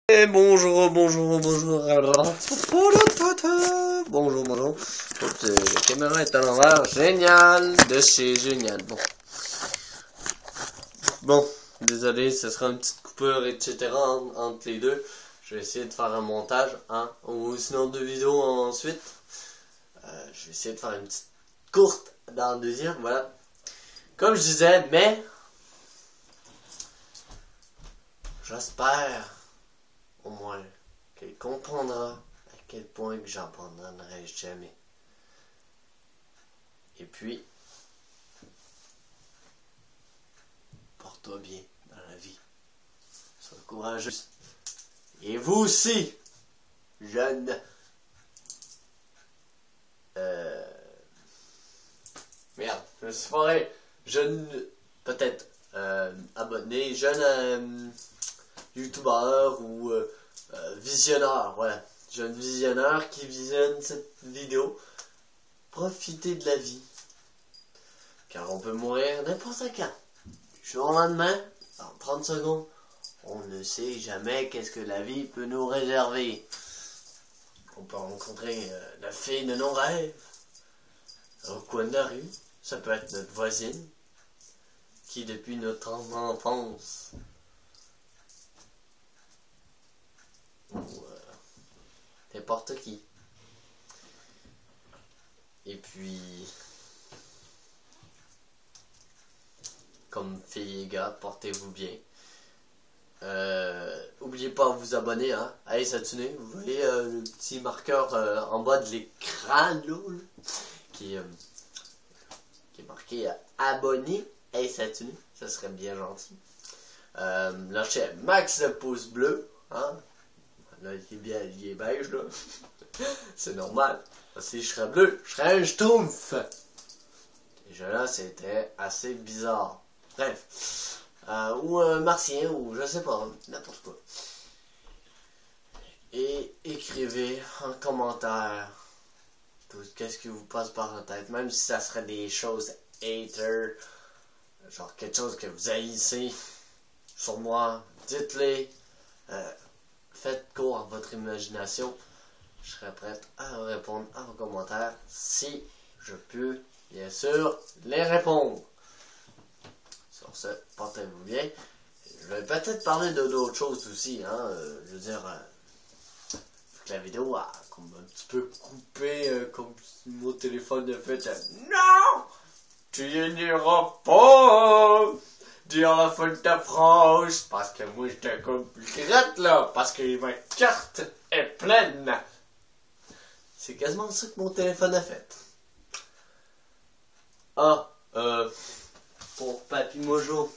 Et bonjour. Bonjour. Oups, la caméra est à l'envers. Génial. De chez Génial. Bon, désolé, ce sera une petite coupure, etc. entre les deux. Je vais essayer de faire un montage, ou sinon 2 vidéos ensuite. Je vais essayer de faire une petite courte dans le deuxième, voilà. Comme je disais, mais j'espère au moins qu'elle comprendra à quel point que j'abandonnerai jamais. Et puis, porte-toi bien dans la vie. Sois courageuse. Et vous aussi, jeune. Merde, je me suis foiré. Jeune, peut-être, abonné, jeune youtubeur ou visionneur, voilà. Jeune visionneur qui visionne cette vidéo. Profitez de la vie. Car on peut mourir n'importe quand. Du jour au lendemain, en 30 secondes, on ne sait jamais qu'est-ce que la vie peut nous réserver. On peut rencontrer la fille de nos rêves au coin de la rue. Ça peut être notre voisine qui, depuis notre enfance, ou n'importe qui. Et puis, comme filles et gars, portez-vous bien. Oubliez pas de vous abonner, à Ace Attuné. Vous voyez le petit marqueur en bas de l'écran là, qui est marqué abonné Ace Attuné. Ça serait bien gentil. Lâchez max de pouce bleu, Là, il est beige, là. C'est normal. Si je serais bleu, je serais un schtroumpf. Déjà là, c'était assez bizarre. Bref. Ou un martien, ou je sais pas, n'importe quoi. Et écrivez en commentaire tout qu'est-ce qui vous passe par la tête. Même si ça serait des choses hater, genre quelque chose que vous haïssez sur moi, dites-les. Faites cours à votre imagination. Je serai prête à répondre à vos commentaires si je peux, bien sûr, les répondre. Sur ce, portez-vous bien. Je vais peut-être parler de d'autres choses aussi, je veux dire, que la vidéo a comme un petit peu coupé, comme mon téléphone a fait. Non! Tu n'iras pas! Dire la fin de ta phrase, parce que moi j'étais comme grette là, parce que ma carte est pleine. C'est quasiment ça que mon téléphone a fait. Pour Papy Mojo,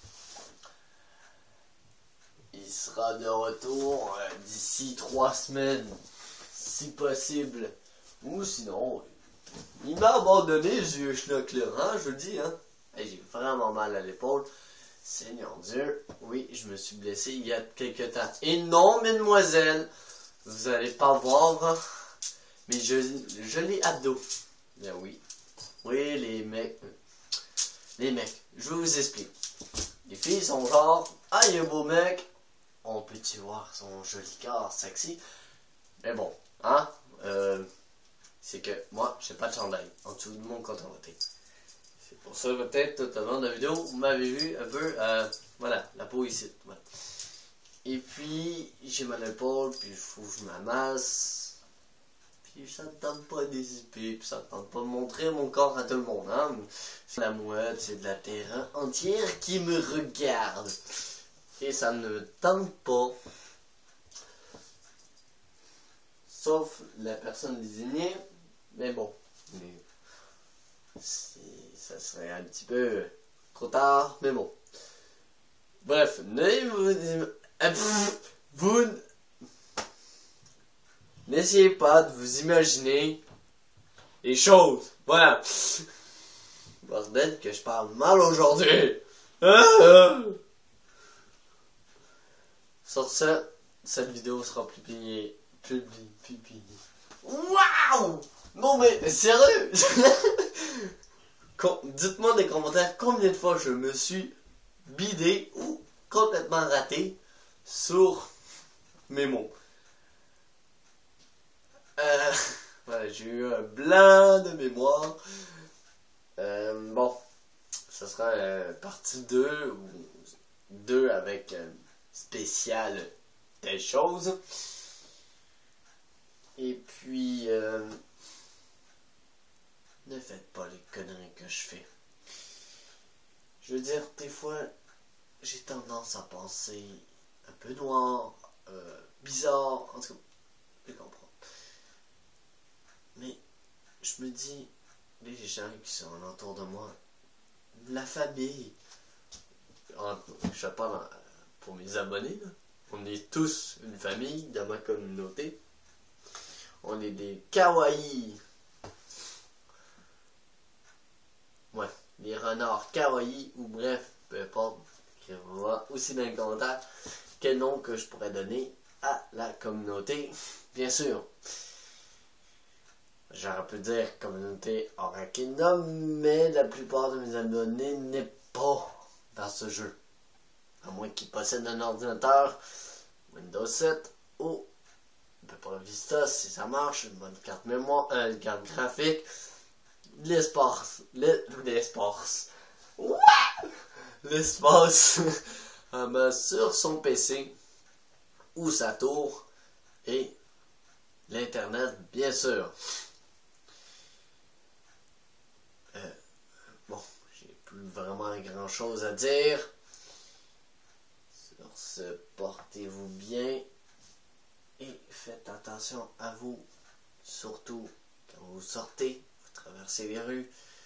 il sera de retour d'ici 3 semaines, si possible. Ou sinon, il m'a abandonné, ce vieux schnock là, je vous le dis, Hey, j'ai vraiment mal à l'épaule. Seigneur Dieu, oui, je me suis blessé il y a quelques temps. Et non, mesdemoiselles, vous allez pas voir, mais je l'ai abdos. Bien oui. Oui, les mecs, je vous explique. Les filles sont genre, il y a un beau mec, on peut-tu voir son joli corps sexy? Mais bon, c'est que moi, j'ai pas de chandail en dessous de mon coton ouaté. C'est pour ça, peut-être, tout au long de la vidéo, vous m'avez vu un peu, voilà, la peau ici. Voilà. Et puis, j'ai mal à l'épaule, puis il faut que je m'amasse. Puis ça ne tente pas d'hésiter, puis ça ne tente pas de montrer mon corps à tout le monde, C'est la mouette, c'est de la terre entière qui me regarde. Et ça ne me tente pas. Sauf la personne désignée, mais bon. Ça serait un petit peu trop tard, mais bon. Bref, vous n'essayez pas de vous imaginer les choses. Voilà. Bordel que je parle mal aujourd'hui. Sur ce, cette vidéo sera publiée. Waouh! Non mais, sérieux! Dites-moi dans les commentaires combien de fois je me suis bidé ou complètement raté sur mes mots. Voilà, j'ai eu un blanc de mémoire. Bon, ce sera partie 2 ou 2 avec spécial telle chose. Et puis, ne faites pas les conneries que je fais. Je veux dire, des fois, j'ai tendance à penser un peu noir, bizarre, en tout cas, je comprends. Mais je me dis, les gens qui sont autour de moi, la famille, je parle pour mes abonnés, là. On est tous une famille dans ma communauté. On est des kawaii. Ouais, les renards kawaii, ou bref, peu importe, qui va aussi dans les commentaires quel nom que je pourrais donner à la communauté. Bien sûr, j'aurais pu dire communauté Aura Kingdom, mais la plupart de mes abonnés n'est pas dans ce jeu. À moins qu'ils possèdent un ordinateur Windows 7 ou pas Vista si ça marche, une bonne carte mémoire, une carte graphique, l'espace, sur son PC ou sa tour et l'internet bien sûr. Bon, j'ai plus vraiment grand chose à dire. Sur ce, portez-vous bien. Et faites attention à vous, surtout quand vous sortez, vous traversez les rues.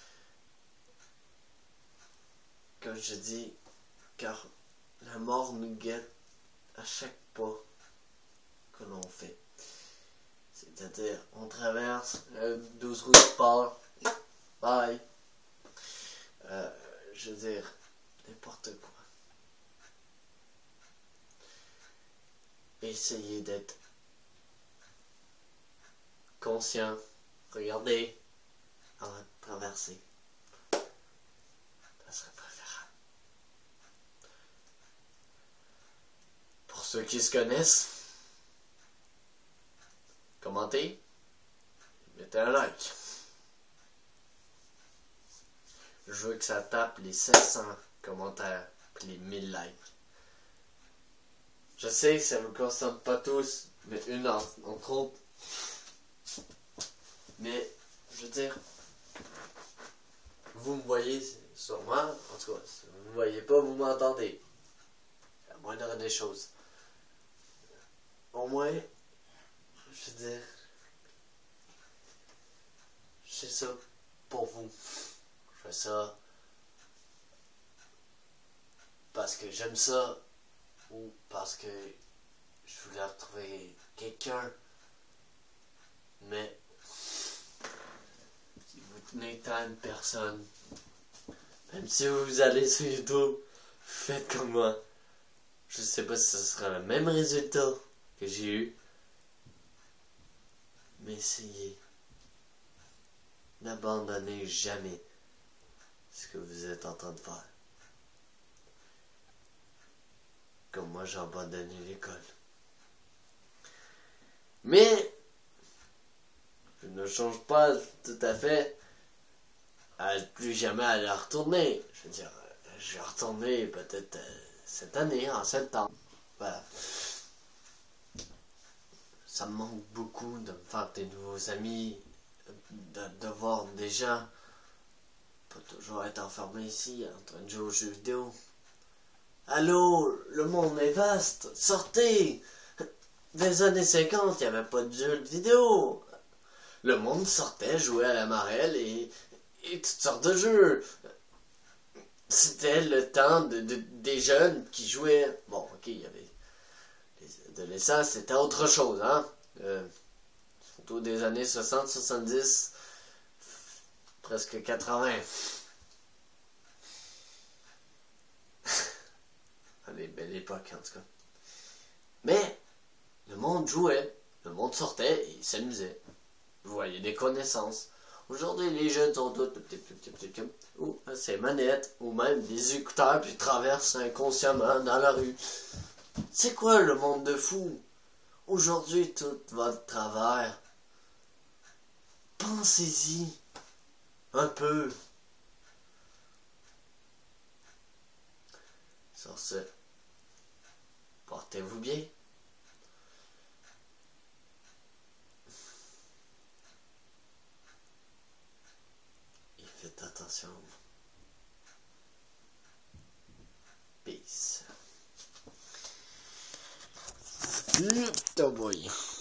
Comme je dis, car la mort nous guette à chaque pas que l'on fait. C'est-à-dire, on traverse 12 roues de sport, bye. Je veux dire, n'importe quoi. Essayez d'être conscient, regardez avant de traverser. Ça serait préférable. Pour ceux qui se connaissent, commentez, mettez un like. Je veux que ça tape les 500 commentaires et les 1000 likes. Je sais que ça ne vous concerne pas tous, mais une entre autres. Mais, je veux dire, vous me voyez sûrement, en tout cas, si vous ne me voyez pas, vous m'entendez. C'est la moindre des choses. Au moins, je veux dire, je fais ça pour vous. Je fais ça parce que j'aime ça ou parce que je voulais retrouver quelqu'un. Mais si vous tenez tant une personne, même si vous allez sur YouTube, faites comme moi. Je sais pas si ce sera le même résultat que j'ai eu, mais essayez. N'abandonnez jamais ce que vous êtes en train de faire. Comme moi j'ai abandonné l'école. Mais je ne change pas tout à fait à plus jamais à la retourner. Je veux dire, je vais retourner peut-être cette année, en septembre. Voilà. Ça me manque beaucoup de me faire des nouveaux amis, de voir des gens, pas toujours être enfermé ici en train de jouer aux jeux vidéo. Allô, le monde est vaste, sortez! Des années 50, il n'y avait pas de jeux vidéo. Le monde sortait, jouait à la marelle et toutes sortes de jeux. C'était le temps des jeunes qui jouaient. Bon, ok, il y avait les adolescents, c'était autre chose, hein. Surtout des années 60, 70, presque 80. Des belles époques, en tout cas. Mais le monde jouait, le monde sortait et s'amusait. Vous voyez des connaissances. Aujourd'hui, les jeunes sont tous ou c'est manettes, ou même des écouteurs, puis ils traversent inconsciemment dans la rue. C'est quoi le monde de fou? aujourd'hui tout va de travers, pensez-y un peu. Sur ce, portez-vous bien. Et faites attention. Peace. Oh boy.